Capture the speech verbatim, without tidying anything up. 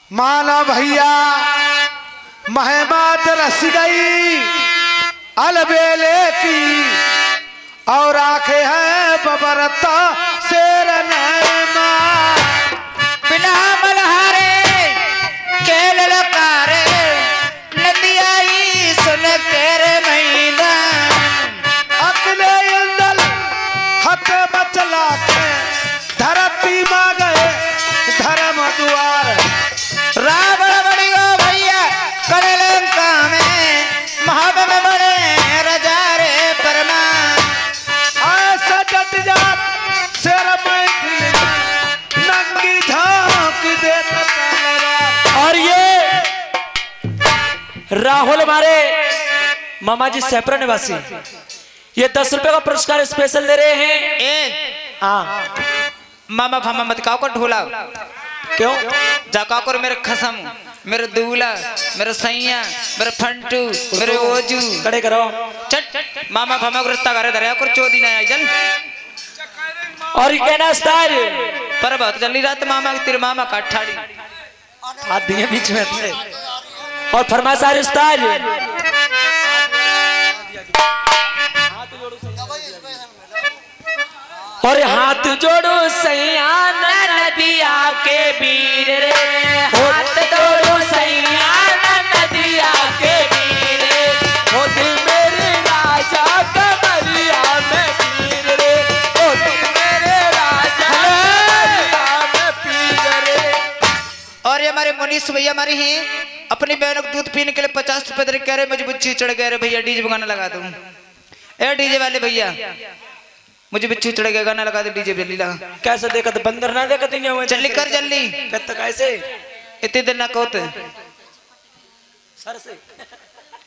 माना भैया महमात रस गई अलबेले की और आंखें हैं बबरता शेर नैमा बिना मल्हारे के ललकारे नदियाई सुन तेरे मैदान अकले इंदल हक बचला के धरती मां गए धर्म द्वार रावण बड़ी गो भैया करे लंका में महाब में बड़े रजा रे परमान ऐसा डट जा शेर में नंगी झांक देता तलवार। और ये राहुल हमारे मामा जी सेपरा निवासी ये दस रुपए का पुरस्कार स्पेशल दे रहे हैं। ए हाँ मामा फामा मत काओ को ढोला क्यों जाका कर मेरे खसम मेरे दूल्हा मेरे सैया मेरे फंटू मेरे ओजू खड़े करो। चट मामा फामा को रिश्ता करे दरिया कर चोदी ना आई जल और ये कहना स्टार पर बहुत जल्दी रात मामा की तेरे मामा का ठाड़ी हाथ दिए बीच में थे और फरमाइश स्टार और हाथ जोड़ो सैया नदिया के वीर रे हाथ जोड़ो सैया नदिया के वीर रे ओ दिल मेरे राजा कमरिया में पीर रे ओ दिल मेरे राजा में पीर रे। और ये हमारे मुनीस भैया हमारे हैं अपनी बहनों को दूध पीने के लिए पचास रुपए दे कह रहे मुझे बुच्ची चढ़ गए रे भैया डीजे गाना लगा दूं। ए डीजे वाले भैया मुझे बिच्छू चढ़ गया गाना लगा दे डीजे जल्दी लगा। कैसे देखा तो बंदर ना देखा नहीं हुए जल्दी कर जल्दी कब तक ऐसे इतने दिन ना कहते सर से